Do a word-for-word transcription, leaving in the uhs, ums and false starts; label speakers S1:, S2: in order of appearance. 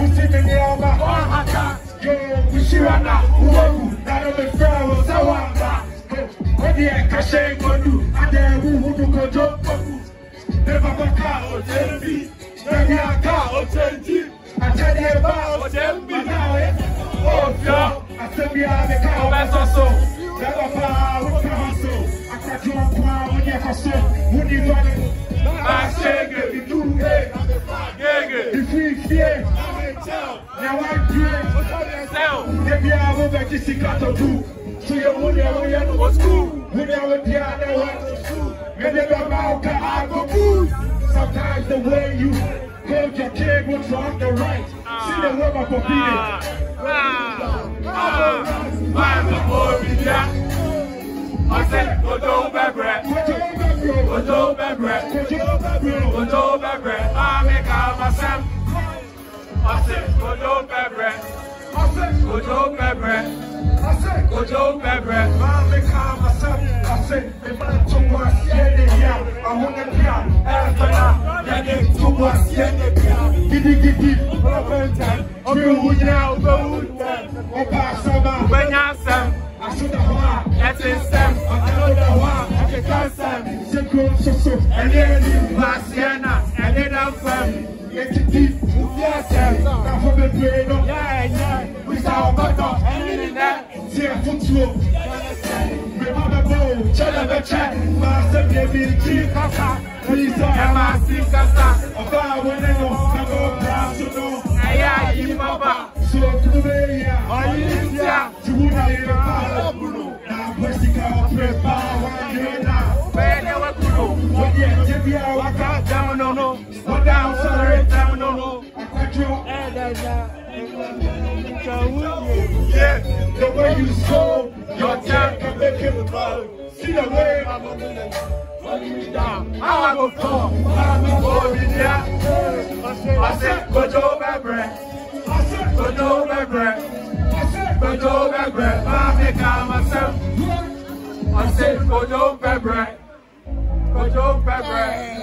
S1: Musimini Alba, Yo, Mushirana, Uwaku, Nano Frau, Sawanga, Odia Kashe Kodu, Ade Wudu Kojo, Never Baka, Otembi, Naniaka, Otenti, Atadeba, Otembi, Oh, yeah, Asembia, the cow, Basso, Never Power, Kaso, Akatuma, Wuniaso, Wunivani, Ashege, the two, the free fear, now I pray, maybe I will bet this got to do. So you would never was cool, we never did, maybe about I go good. Sometimes the way you hold your cable from the right, see the web of a beat. I'm the boy, I said, go to bed, go to bed, go to bed, I make out myself. I said, go to bed, I said, go to bed, I said, go to bed, I make out myself. I said, if I took my skin, I want to be out. After that, I took my skin, giddy giddy, true now, go down, or pass over, when I said, I should have won, that's it, Sam, I know the one, I can't stand, Synchro, so, so, and then you, Marciana, and then I'm from, get it deep, yes, Sam, now from the brain, yeah, yeah, without butter, and in that, see a foot slow, remember, bow, check the check, master, baby, chief, please, I'm a sick, of our window, I go down to know, I am Baba. So, Kubeya, Olivia, Juna, now, Westica, prepare one day now. Where they were good, what yet, Jibia, what got down, no, no, what down, sorry, down, no, no, I got you, and yeah, the way you sold your time can make him proud. See the way I'm down, I go for, I'm going there. I said, go to bed. Go to bed, go to bed, I make out myself. I said, go to bed, go to bed.